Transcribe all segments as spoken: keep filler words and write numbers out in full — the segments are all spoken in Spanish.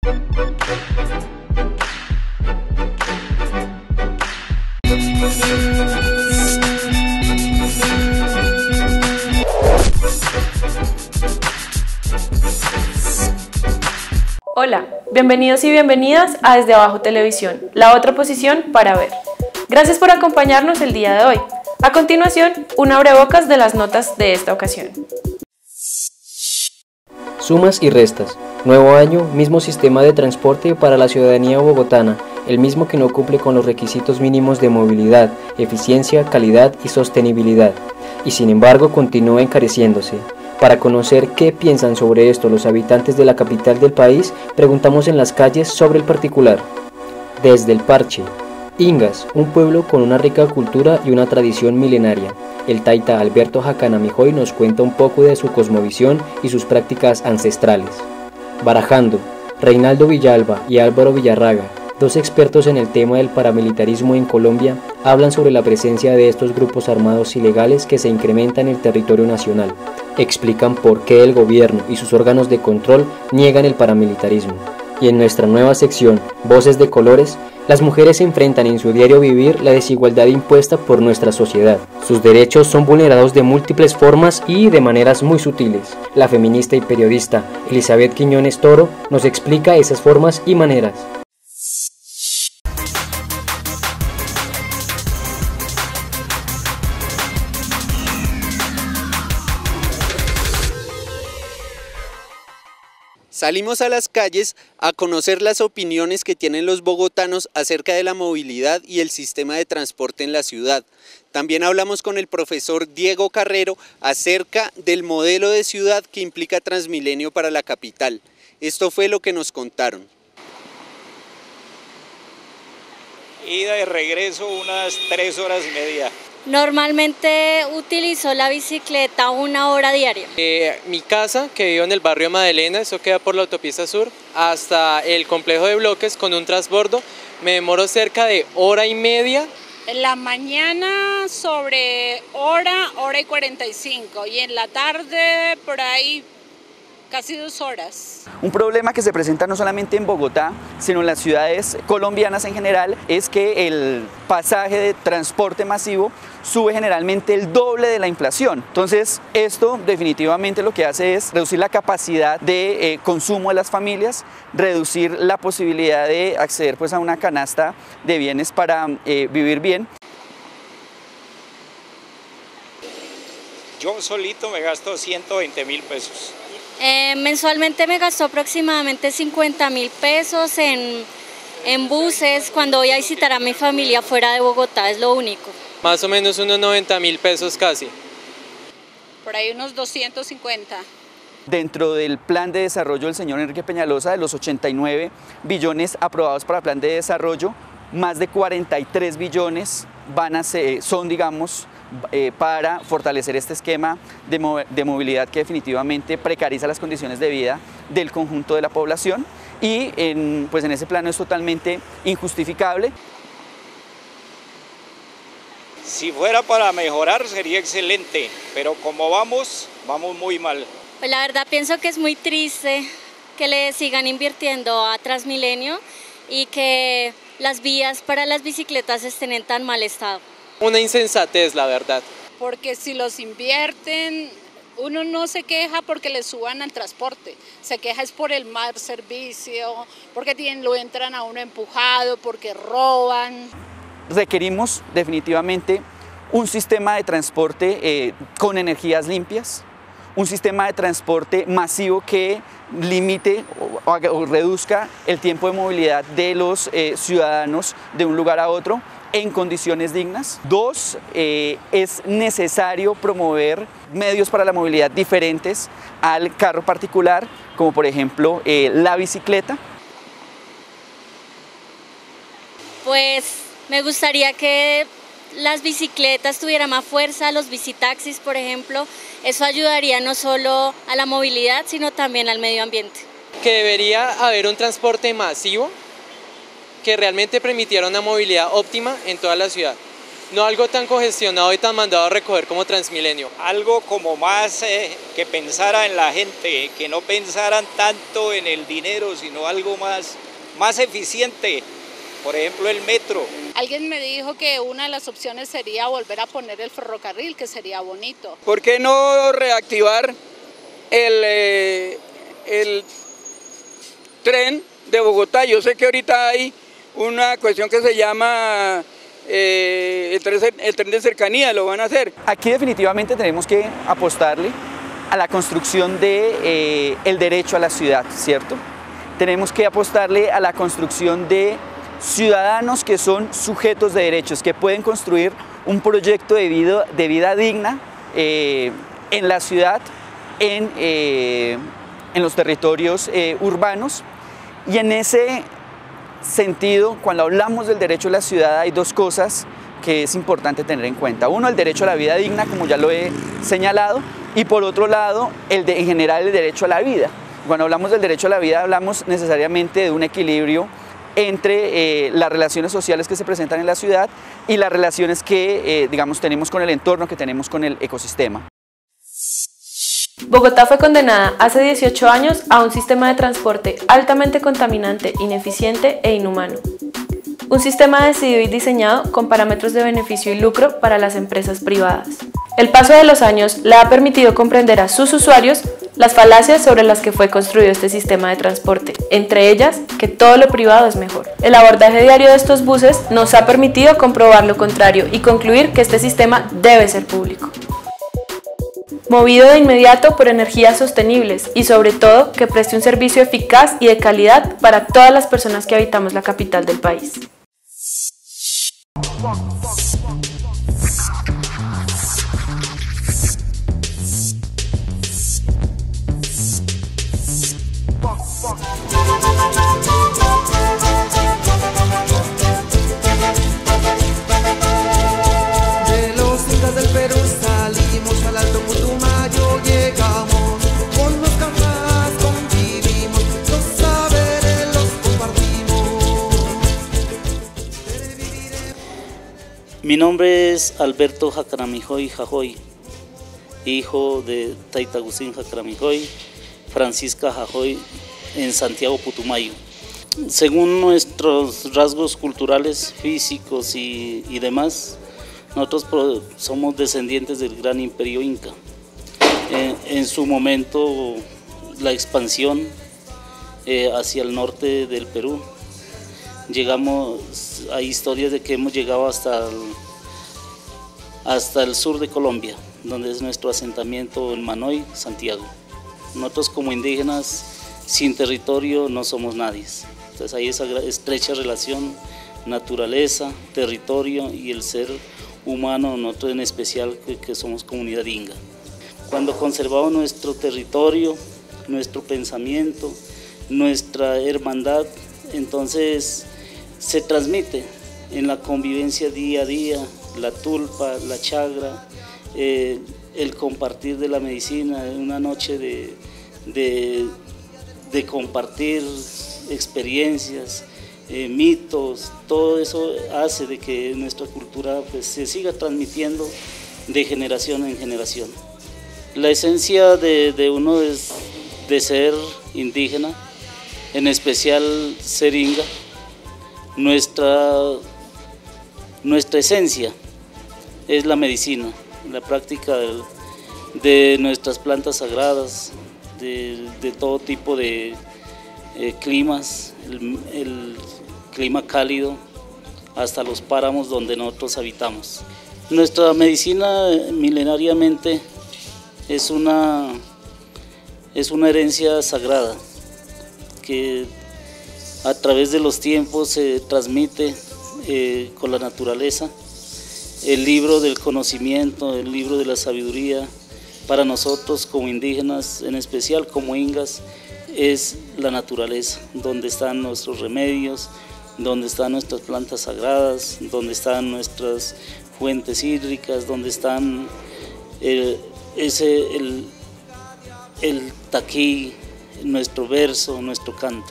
Hola, bienvenidos y bienvenidas a Desde Abajo Televisión, la otra posición para ver. Gracias por acompañarnos el día de hoy. A continuación, un abrebocas de las notas de esta ocasión. Sumas y restas. Nuevo año, mismo sistema de transporte para la ciudadanía bogotana, el mismo que no cumple con los requisitos mínimos de movilidad, eficiencia, calidad y sostenibilidad, y sin embargo continúa encareciéndose. Para conocer qué piensan sobre esto los habitantes de la capital del país, preguntamos en las calles sobre el particular. Desde el Parche. Ingas, un pueblo con una rica cultura y una tradición milenaria. El taita Alberto Jacanamijoy nos cuenta un poco de su cosmovisión y sus prácticas ancestrales. Barajando, Reinaldo Villalba y Álvaro Villarraga, dos expertos en el tema del paramilitarismo en Colombia, hablan sobre la presencia de estos grupos armados ilegales que se incrementan en el territorio nacional. Explican por qué el gobierno y sus órganos de control niegan el paramilitarismo. Y en nuestra nueva sección, Voces de Colores, las mujeres enfrentan en su diario vivir la desigualdad impuesta por nuestra sociedad. Sus derechos son vulnerados de múltiples formas y de maneras muy sutiles. La feminista y periodista Elizabeth Quiñones Toro nos explica esas formas y maneras. Salimos a las calles a conocer las opiniones que tienen los bogotanos acerca de la movilidad y el sistema de transporte en la ciudad. También hablamos con el profesor Diego Carrero acerca del modelo de ciudad que implica Transmilenio para la capital. Esto fue lo que nos contaron. Ida y regreso unas tres horas y media. Normalmente utilizo la bicicleta una hora diaria. Eh, mi casa, que vivo en el barrio Madelena, eso queda por la autopista sur, hasta el complejo de bloques con un transbordo, me demoro cerca de hora y media. En la mañana sobre hora, hora y cuarenta y cinco, y en la tarde por ahí casi dos horas. Un problema que se presenta no solamente en Bogotá, sino en las ciudades colombianas en general, es que el pasaje de transporte masivo sube generalmente el doble de la inflación. Entonces, esto definitivamente lo que hace es reducir la capacidad de eh, consumo de las familias, reducir la posibilidad de acceder pues, a una canasta de bienes para eh, vivir bien. Yo solito me gasto ciento veinte mil pesos. Eh, mensualmente me gasto aproximadamente cincuenta mil pesos en, en buses cuando voy a visitar a mi familia fuera de Bogotá, es lo único. Más o menos unos noventa mil pesos casi. Por ahí unos doscientos cincuenta. Dentro del plan de desarrollo del señor Enrique Peñalosa, de los ochenta y nueve billones aprobados para el plan de desarrollo, más de cuarenta y tres billones van a ser, son, digamos, Eh, para fortalecer este esquema de, mo de movilidad que definitivamente precariza las condiciones de vida del conjunto de la población y en, pues en ese plano es totalmente injustificable. Si fuera para mejorar sería excelente, pero como vamos, vamos muy mal. Pues la verdad pienso que es muy triste que le sigan invirtiendo a Transmilenio y que las vías para las bicicletas estén en tan mal estado. Una insensatez, la verdad. Porque si los invierten, uno no se queja porque le suban al transporte, se queja es por el mal servicio, porque tienen, lo entran a uno empujado, porque roban. Requerimos definitivamente un sistema de transporte eh, con energías limpias, un sistema de transporte masivo que limite o, o reduzca el tiempo de movilidad de los eh, ciudadanos de un lugar a otro en condiciones dignas. Dos, eh, es necesario promover medios para la movilidad diferentes al carro particular, como por ejemplo eh, la bicicleta. Pues me gustaría que las bicicletas tuvieran más fuerza, los bicitaxis por ejemplo, eso ayudaría no solo a la movilidad sino también al medio ambiente. Que debería haber un transporte masivo que realmente permitiera una movilidad óptima en toda la ciudad. no algo tan congestionado y tan mandado a recoger como Transmilenio. Algo como más eh, que pensara en la gente, que no pensaran tanto en el dinero, sino algo más, más eficiente. Por ejemplo, el metro. Alguien me dijo que una de las opciones sería volver a poner el ferrocarril, que sería bonito. ¿Por qué no reactivar el, eh, el tren de Bogotá? Yo sé que ahorita hay una cuestión que se llama eh, el, tren, el tren de cercanía, lo van a hacer. Aquí definitivamente tenemos que apostarle a la construcción de eh, el derecho a la ciudad, ¿cierto? Tenemos que apostarle a la construcción de ciudadanos que son sujetos de derechos, que pueden construir un proyecto de vida, de vida digna eh, en la ciudad, en, eh, en los territorios eh, urbanos. Y en ese sentido, cuando hablamos del derecho a la ciudad, hay dos cosas que es importante tener en cuenta. Uno, el derecho a la vida digna, como ya lo he señalado, y por otro lado, el de, en general, el derecho a la vida. Cuando hablamos del derecho a la vida, hablamos necesariamente de un equilibrio entre eh, las relaciones sociales que se presentan en la ciudad y las relaciones que, eh, digamos, tenemos con el entorno, que tenemos con el ecosistema. Bogotá fue condenada hace dieciocho años a un sistema de transporte altamente contaminante, ineficiente e inhumano. Un sistema decidido y diseñado con parámetros de beneficio y lucro para las empresas privadas. El paso de los años le ha permitido comprender a sus usuarios las falacias sobre las que fue construido este sistema de transporte, entre ellas que todo lo privado es mejor. El abordaje diario de estos buses nos ha permitido comprobar lo contrario y concluir que este sistema debe ser público. Movido de inmediato por energías sostenibles y sobre todo que preste un servicio eficaz y de calidad para todas las personas que habitamos la capital del país. De los incas del Perú salimos al Alto Putumayo, llegamos, con los campás convivimos, los saberes los compartimos. Mi nombre es Alberto Jacramijoy Jajoy, hijo de Taitagusín Jacramijoy, Francisca Jajoy, en Santiago Putumayo. Según nuestros rasgos culturales, físicos y, y demás, nosotros pro, somos descendientes del gran imperio inca. Eh, en su momento, la expansión eh, hacia el norte del Perú, llegamos, hay historias de que hemos llegado hasta el, hasta el sur de Colombia, donde es nuestro asentamiento en Manoy, Santiago. Nosotros como indígenas, sin territorio no somos nadie. Entonces hay esa estrecha relación, naturaleza, territorio y el ser humano, nosotros en especial que, que somos comunidad inga. Cuando conservamos nuestro territorio, nuestro pensamiento, nuestra hermandad, entonces se transmite en la convivencia día a día, la tulpa, la chagra, eh, el compartir de la medicina, una noche de, de, de compartir experiencias, eh, mitos, todo eso hace de que nuestra cultura pues, se siga transmitiendo de generación en generación. La esencia de, de uno es de ser indígena, en especial ser inga. Nuestra, nuestra esencia es la medicina, la práctica de, de nuestras plantas sagradas, de, de todo tipo de eh, climas, el, el clima cálido, hasta los páramos donde nosotros habitamos. Nuestra medicina milenariamente es una, es una herencia sagrada que a través de los tiempos se transmite eh, con la naturaleza. El libro del conocimiento, el libro de la sabiduría, para nosotros como indígenas, en especial como ingas, es la naturaleza, donde están nuestros remedios, donde están nuestras plantas sagradas, donde están nuestras fuentes hídricas, donde están el, ese, el, el taquí, nuestro verso, nuestro canto.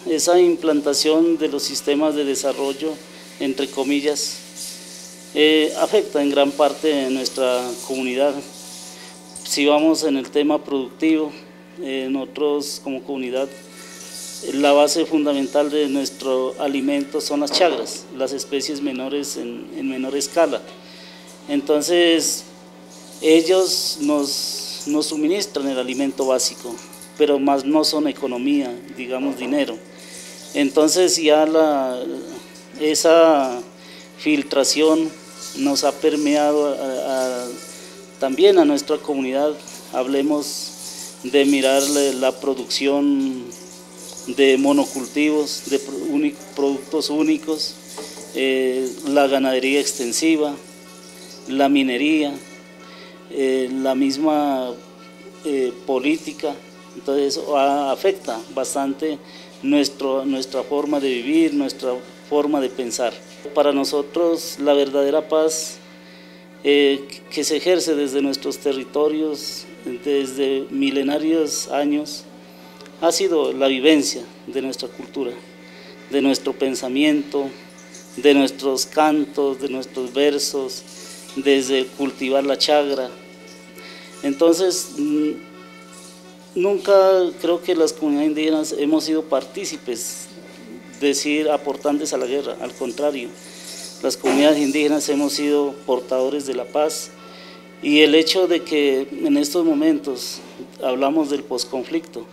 esa implantación de los sistemas de desarrollo, entre comillas, eh, afecta en gran parte de nuestra comunidad. Si vamos en el tema productivo, eh, nosotros como comunidad, la base fundamental de nuestro alimento son las chagras, las especies menores en, en menor escala. Entonces, ellos nos, nos suministran el alimento básico, pero más no son economía, digamos dinero. Entonces ya la, esa filtración nos ha permeado a, a, también a nuestra comunidad. Hablemos de mirar la producción de monocultivos, de productos únicos, eh, la ganadería extensiva, la minería, eh, la misma eh, política. Entonces eso afecta bastante nuestro, nuestra forma de vivir, nuestra forma de pensar. Para nosotros la verdadera paz eh, que se ejerce desde nuestros territorios, desde milenarios años, ha sido la vivencia de nuestra cultura, de nuestro pensamiento, de nuestros cantos, de nuestros versos, desde cultivar la chagra. Entonces, nunca creo que las comunidades indígenas hemos sido partícipes, decir aportantes a la guerra, al contrario, las comunidades indígenas hemos sido portadores de la paz, y el hecho de que en estos momentos hablamos del posconflicto,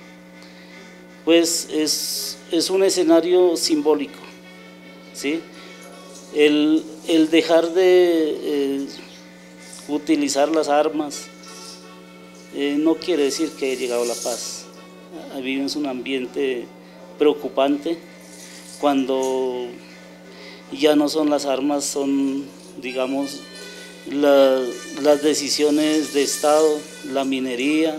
pues es, es un escenario simbólico, ¿sí? El, el dejar de eh, utilizar las armas eh, no quiere decir que haya llegado la paz. Vivimos un ambiente preocupante cuando ya no son las armas, son, digamos, la, las decisiones de Estado, la minería,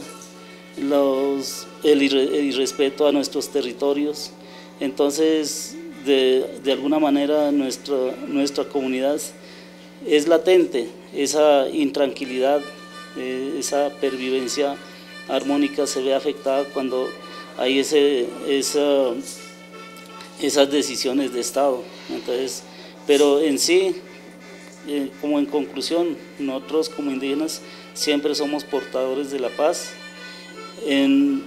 los, el, el irrespeto a nuestros territorios. Entonces, de, de alguna manera nuestra, nuestra comunidad es latente, esa intranquilidad, eh, esa pervivencia armónica se ve afectada cuando hay ese, esa, esas decisiones de Estado. Entonces, pero en sí, eh, como en conclusión, nosotros como indígenas siempre somos portadores de la paz en,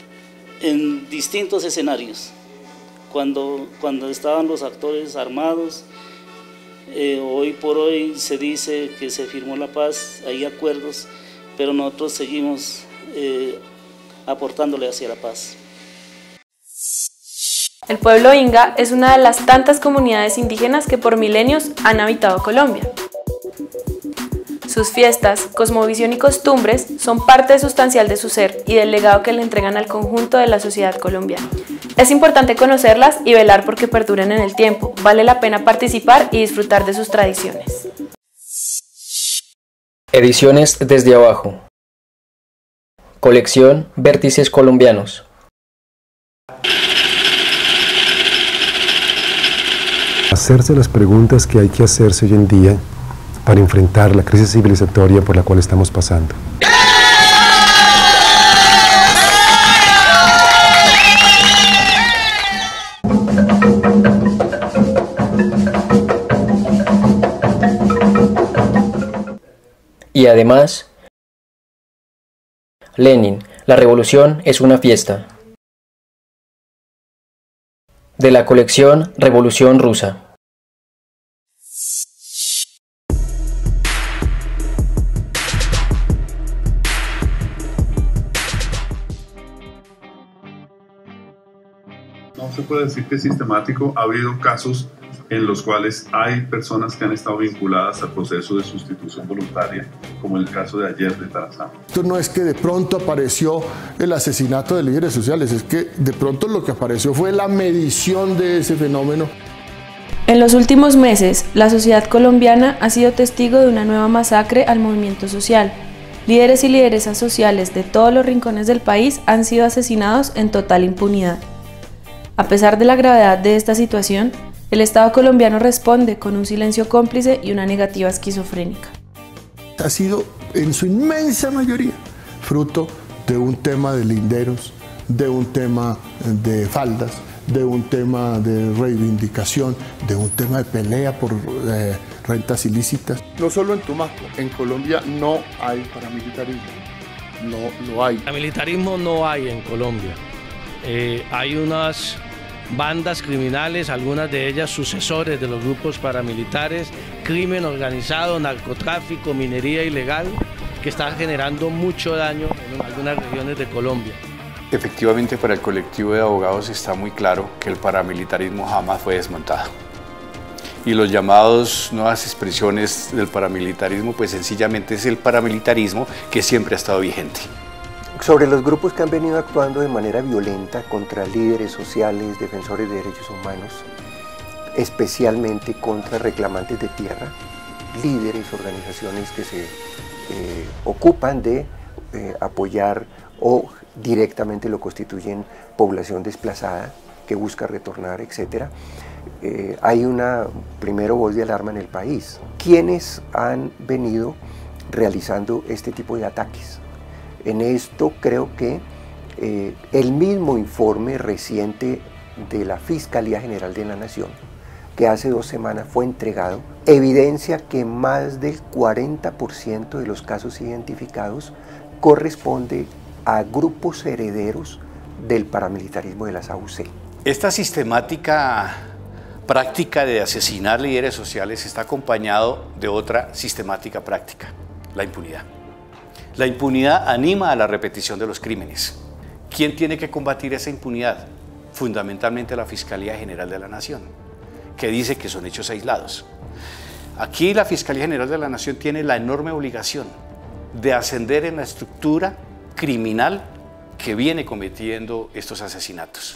en distintos escenarios. Cuando, cuando estaban los actores armados, eh, hoy por hoy se dice que se firmó la paz, hay acuerdos, pero nosotros seguimos eh, aportándole hacia la paz. El pueblo Inga es una de las tantas comunidades indígenas que por milenios han habitado Colombia. Sus fiestas, cosmovisión y costumbres son parte sustancial de su ser y del legado que le entregan al conjunto de la sociedad colombiana. Es importante conocerlas y velar porque perduren en el tiempo. Vale la pena participar y disfrutar de sus tradiciones. Ediciones Desde Abajo. Colección Vértices Colombianos. Hacerse las preguntas que hay que hacerse hoy en día para enfrentar la crisis civilizatoria por la cual estamos pasando. Y además, Lenin, la revolución es una fiesta. De la colección Revolución Rusa. No se puede decir que es sistemático. Ha habido casos en los cuales hay personas que han estado vinculadas al proceso de sustitución voluntaria, como el caso de ayer de Tarazán. Esto no es que de pronto apareció el asesinato de líderes sociales, es que de pronto lo que apareció fue la medición de ese fenómeno. En los últimos meses, la sociedad colombiana ha sido testigo de una nueva masacre al movimiento social. Líderes y lideresas sociales de todos los rincones del país han sido asesinados en total impunidad. A pesar de la gravedad de esta situación, el Estado colombiano responde con un silencio cómplice y una negativa esquizofrénica. Ha sido en su inmensa mayoría fruto de un tema de linderos, de un tema de faldas, de un tema de reivindicación, de un tema de pelea por eh, rentas ilícitas. No solo en Tumaco, en Colombia no hay paramilitarismo, no lo hay. Paramilitarismo no hay en Colombia. Eh, hay unas bandas criminales, algunas de ellas sucesores de los grupos paramilitares, crimen organizado, narcotráfico, minería ilegal, que están generando mucho daño en algunas regiones de Colombia. Efectivamente, para el colectivo de abogados está muy claro que el paramilitarismo jamás fue desmontado. Y los llamados nuevas expresiones del paramilitarismo, pues sencillamente es el paramilitarismo que siempre ha estado vigente. Sobre los grupos que han venido actuando de manera violenta contra líderes sociales, defensores de derechos humanos, especialmente contra reclamantes de tierra, líderes, organizaciones que se eh, ocupan de eh, apoyar o directamente lo constituyen población desplazada que busca retornar, etcétera. Eh, hay una, primero, voz de alarma en el país. ¿Quiénes han venido realizando este tipo de ataques? En esto creo que eh, el mismo informe reciente de la Fiscalía General de la Nación, que hace dos semanas fue entregado, evidencia que más del cuarenta por ciento de los casos identificados corresponde a grupos herederos del paramilitarismo de las A U C. Esta sistemática práctica de asesinar líderes sociales está acompañado de otra sistemática práctica, la impunidad. La impunidad anima a la repetición de los crímenes. ¿Quién tiene que combatir esa impunidad? Fundamentalmente la Fiscalía General de la Nación, que dice que son hechos aislados. Aquí la Fiscalía General de la Nación tiene la enorme obligación de ascender en la estructura criminal que viene cometiendo estos asesinatos.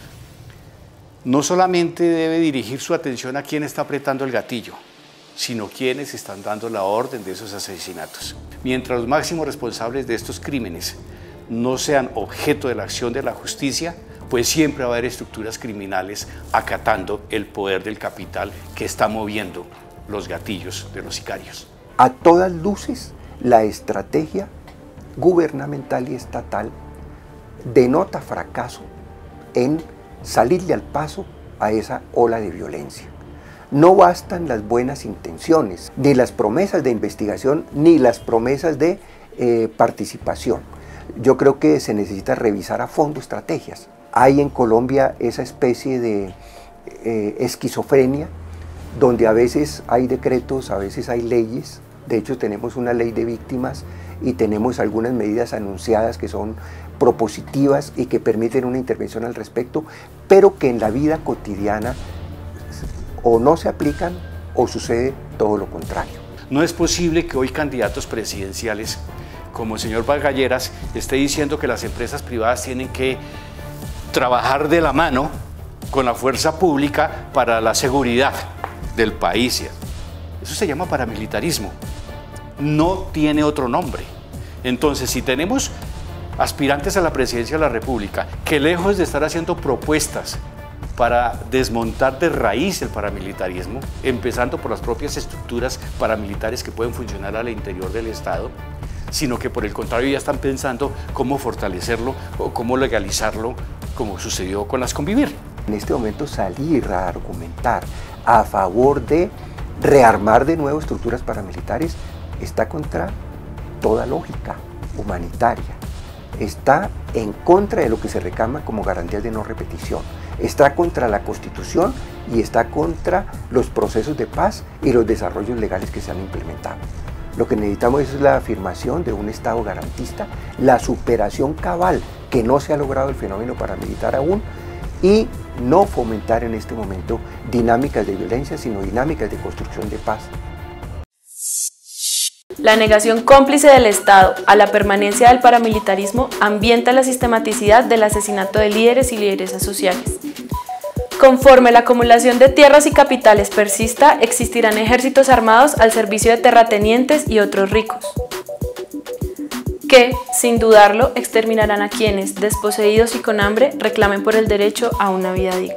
No solamente debe dirigir su atención a quién está apretando el gatillo, sino quienes están dando la orden de esos asesinatos. Mientras los máximos responsables de estos crímenes no sean objeto de la acción de la justicia, pues siempre va a haber estructuras criminales acatando el poder del capital que está moviendo los gatillos de los sicarios. A todas luces, la estrategia gubernamental y estatal denota fracaso en salirle al paso a esa ola de violencia. No bastan las buenas intenciones, ni las promesas de investigación, ni las promesas de eh, participación. Yo creo que se necesita revisar a fondo estrategias. Hay en Colombia esa especie de eh, esquizofrenia, donde a veces hay decretos, a veces hay leyes. De hecho, tenemos una ley de víctimas y tenemos algunas medidas anunciadas que son propositivas y que permiten una intervención al respecto, pero que en la vida cotidiana o no se aplican o sucede todo lo contrario. No es posible que hoy candidatos presidenciales como el señor Valgalleras esté diciendo que las empresas privadas tienen que trabajar de la mano con la fuerza pública para la seguridad del país. Eso se llama paramilitarismo, no tiene otro nombre. Entonces, si tenemos aspirantes a la presidencia de la República que, lejos de estar haciendo propuestas para desmontar de raíz el paramilitarismo, empezando por las propias estructuras paramilitares que pueden funcionar al interior del Estado, sino que por el contrario ya están pensando cómo fortalecerlo o cómo legalizarlo, como sucedió con las Convivir. En este momento salir a argumentar a favor de rearmar de nuevo estructuras paramilitares está contra toda lógica humanitaria, está en contra de lo que se reclama como garantías de no repetición, está contra la Constitución y está contra los procesos de paz y los desarrollos legales que se han implementado. Lo que necesitamos es la afirmación de un Estado garantista, la superación cabal, que no se ha logrado el fenómeno paramilitar aún, y no fomentar en este momento dinámicas de violencia, sino dinámicas de construcción de paz. La negación cómplice del Estado a la permanencia del paramilitarismo ambienta la sistematicidad del asesinato de líderes y lideresas sociales. Conforme la acumulación de tierras y capitales persista, existirán ejércitos armados al servicio de terratenientes y otros ricos, que, sin dudarlo, exterminarán a quienes, desposeídos y con hambre, reclamen por el derecho a una vida digna.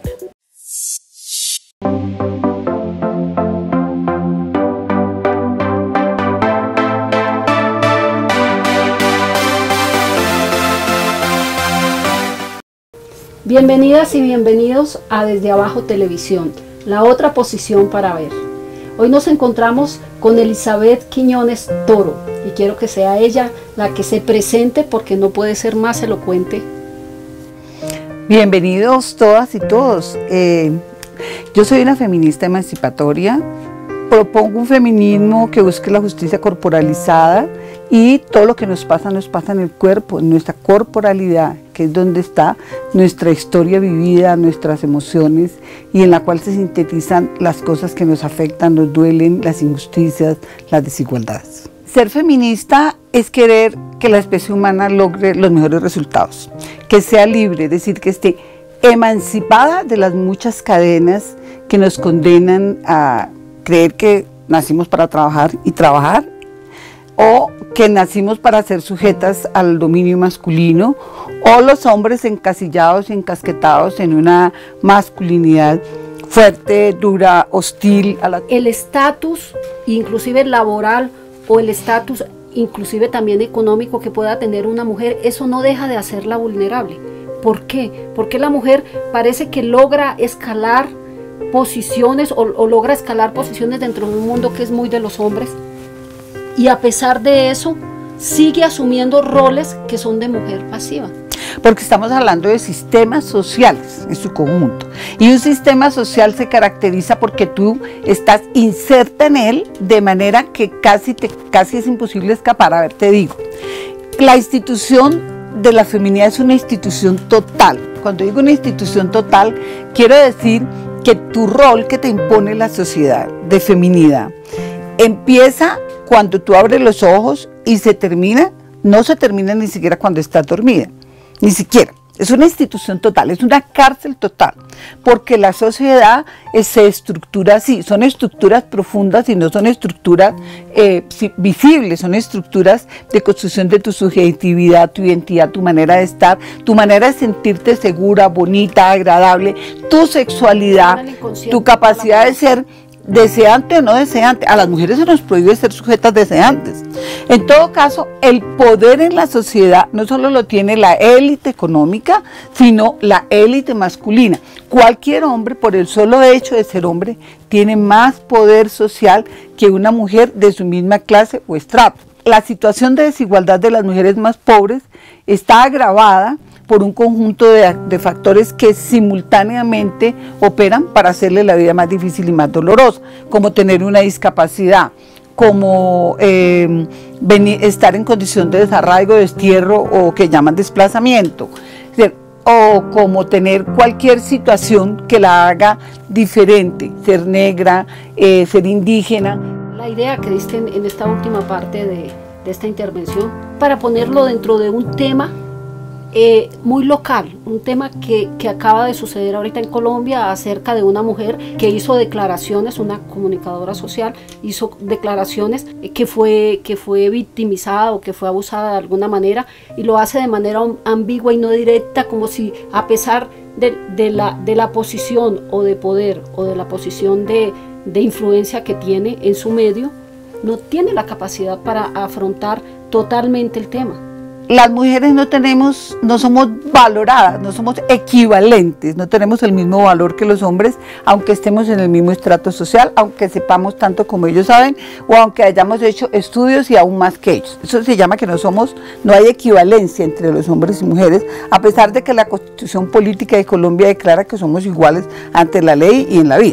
Bienvenidas y bienvenidos a Desde Abajo Televisión, la otra posición para ver. Hoy nos encontramos con Elizabeth Quiñones Toro y quiero que sea ella la que se presente porque no puede ser más elocuente. Bienvenidos todas y todos. Eh, yo soy una feminista emancipatoria. Propongo un feminismo que busque la justicia corporalizada y todo lo que nos pasa, nos pasa en el cuerpo, en nuestra corporalidad, que es donde está nuestra historia vivida, nuestras emociones y en la cual se sintetizan las cosas que nos afectan, nos duelen, las injusticias, las desigualdades. Ser feminista es querer que la especie humana logre los mejores resultados, que sea libre, es decir, que esté emancipada de las muchas cadenas que nos condenan a creer que nacimos para trabajar y trabajar, o que nacimos para ser sujetas al dominio masculino, o los hombres encasillados y encasquetados en una masculinidad fuerte, dura, hostil. A la... El estatus, inclusive laboral, o el estatus inclusive también económico que pueda tener una mujer, eso no deja de hacerla vulnerable. ¿Por qué? Porque la mujer parece que logra escalar posiciones o, o logra escalar posiciones dentro de un mundo que es muy de los hombres y a pesar de eso sigue asumiendo roles que son de mujer pasiva. Porque estamos hablando de sistemas sociales en su conjunto y un sistema social se caracteriza porque tú estás inserta en él de manera que casi, te, casi es imposible escapar. A ver, te digo, la institución de la feminidad es una institución total. Cuando digo una institución total, quiero decir que tu rol que te impone la sociedad de feminidad empieza cuando tú abres los ojos y se termina, no se termina ni siquiera cuando estás dormida, ni siquiera. Es una institución total, es una cárcel total, porque la sociedad eh, se estructura así, son estructuras profundas y no son estructuras eh, visibles, son estructuras de construcción de tu subjetividad, tu identidad, tu manera de estar, tu manera de sentirte segura, bonita, agradable, tu sexualidad, tu capacidad de ser deseante o no deseante. A las mujeres se nos prohíbe ser sujetas deseantes. En todo caso, el poder en la sociedad no solo lo tiene la élite económica, sino la élite masculina. Cualquier hombre, por el solo hecho de ser hombre, tiene más poder social que una mujer de su misma clase o estrato. La situación de desigualdad de las mujeres más pobres está agravada por un conjunto de, de factores que simultáneamente operan para hacerle la vida más difícil y más dolorosa, como tener una discapacidad, como eh, venir, estar en condición de desarraigo, destierro o que llaman desplazamiento, o como tener cualquier situación que la haga diferente, ser negra, eh, ser indígena. La idea que diste en, en esta última parte de, de esta intervención, para ponerlo dentro de un tema Eh, muy local, un tema que, que acaba de suceder ahorita en Colombia acerca de una mujer que hizo declaraciones, una comunicadora social, hizo declaraciones que fue, que fue victimizada o que fue abusada de alguna manera y lo hace de manera ambigua y no directa, como si a pesar de, de, la, de la posición o de poder o de la posición de, de influencia que tiene en su medio, no tiene la capacidad para afrontar totalmente el tema. Las mujeres no tenemos, no somos valoradas, no somos equivalentes, no tenemos el mismo valor que los hombres, aunque estemos en el mismo estrato social, aunque sepamos tanto como ellos saben, o aunque hayamos hecho estudios y aún más que ellos. Eso se llama que no somos, no hay equivalencia entre los hombres y mujeres, a pesar de que la Constitución Política de Colombia declara que somos iguales ante la ley y en la vida.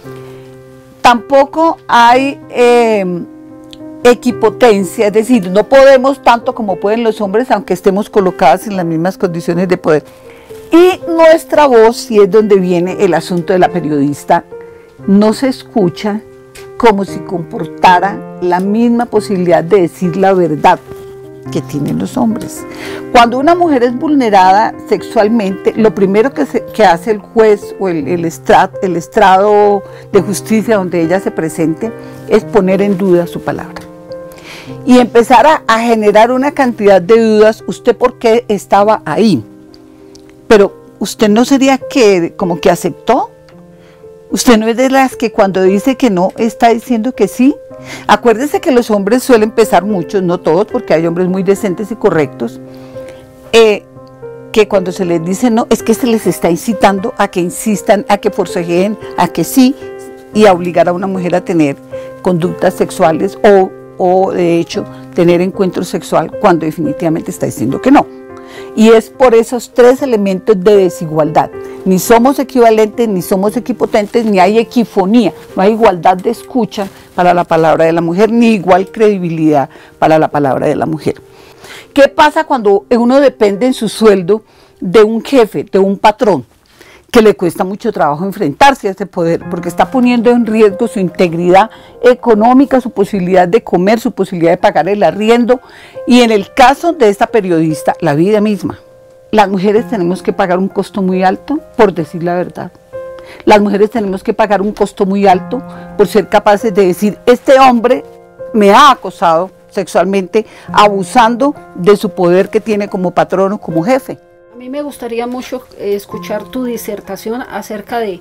Tampoco hay eh, equipotencia, es decir, no podemos tanto como pueden los hombres, aunque estemos colocadas en las mismas condiciones de poder. Y nuestra voz, y es donde viene el asunto de la periodista, no se escucha como si comportara la misma posibilidad de decir la verdad que tienen los hombres. Cuando una mujer es vulnerada sexualmente, lo primero que, se, que hace el juez o el, el, estrado, el estrado de justicia donde ella se presente es poner en duda su palabra y empezar a, a generar una cantidad de dudas. ¿Usted por qué estaba ahí? Pero usted no sería que como que aceptó. Usted no es de las que cuando dice que no está diciendo que sí. Acuérdese que los hombres suelen pesar mucho, no todos, porque hay hombres muy decentes y correctos, eh, que cuando se les dice no, es que se les está incitando a que insistan, a que forcejeen, a que sí, y a obligar a una mujer a tener conductas sexuales o, o de hecho tener encuentro sexual cuando definitivamente está diciendo que no. Y es por esos tres elementos de desigualdad. Ni somos equivalentes, ni somos equipotentes, ni hay equifonía, no hay igualdad de escucha para la palabra de la mujer, ni igual credibilidad para la palabra de la mujer. ¿Qué pasa cuando uno depende en su sueldo de un jefe, de un patrón, que le cuesta mucho trabajo enfrentarse a ese poder, porque está poniendo en riesgo su integridad económica, su posibilidad de comer, su posibilidad de pagar el arriendo, y en el caso de esta periodista, la vida misma? Las mujeres tenemos que pagar un costo muy alto por decir la verdad. Las mujeres tenemos que pagar un costo muy alto por ser capaces de decir, este hombre me ha acosado sexualmente, abusando de su poder que tiene como patrón o como jefe. A mí me gustaría mucho eh, escuchar tu disertación acerca de eh,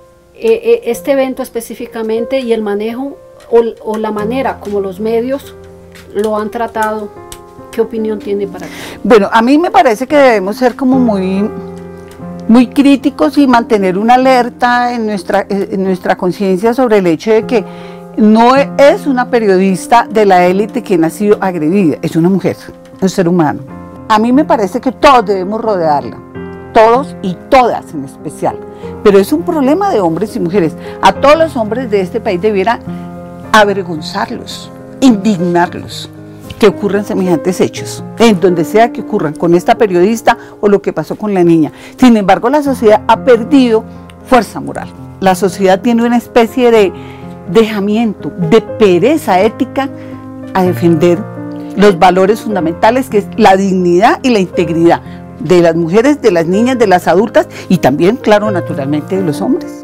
eh, este evento específicamente y el manejo o, o la manera como los medios lo han tratado. ¿Qué opinión tiene para ti? Bueno, a mí me parece que debemos ser como muy, muy críticos y mantener una alerta en nuestra, en nuestra conciencia sobre el hecho de que no es una periodista de la élite quien ha sido agredida, es una mujer, un ser humano. A mí me parece que todos debemos rodearla, todos y todas en especial, pero es un problema de hombres y mujeres. A todos los hombres de este país debiera avergonzarlos, indignarlos, que ocurran semejantes hechos, en donde sea que ocurran, con esta periodista o lo que pasó con la niña. Sin embargo, la sociedad ha perdido fuerza moral. La sociedad tiene una especie de dejamiento, de pereza ética a defender los valores fundamentales, que es la dignidad y la integridad de las mujeres, de las niñas, de las adultas y también, claro, naturalmente de los hombres.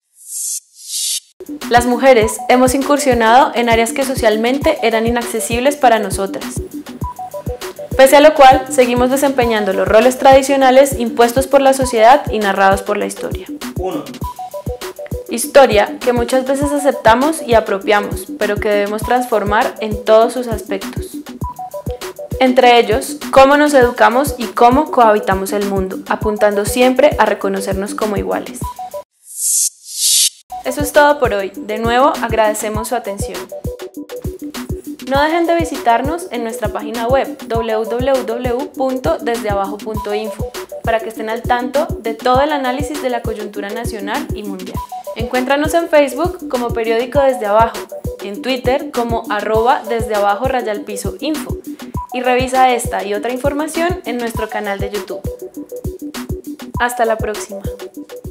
Las mujeres hemos incursionado en áreas que socialmente eran inaccesibles para nosotras. Pese a lo cual, seguimos desempeñando los roles tradicionales impuestos por la sociedad y narrados por la historia. Uno. Historia que muchas veces aceptamos y apropiamos, pero que debemos transformar en todos sus aspectos. Entre ellos, cómo nos educamos y cómo cohabitamos el mundo, apuntando siempre a reconocernos como iguales. Eso es todo por hoy. De nuevo, agradecemos su atención. No dejen de visitarnos en nuestra página web doble u doble u doble u punto desde abajo punto info para que estén al tanto de todo el análisis de la coyuntura nacional y mundial. Encuéntranos en Facebook como Periódico Desde Abajo, en Twitter como arroba desde abajo rayal piso info y revisa esta y otra información en nuestro canal de YouTube. Hasta la próxima.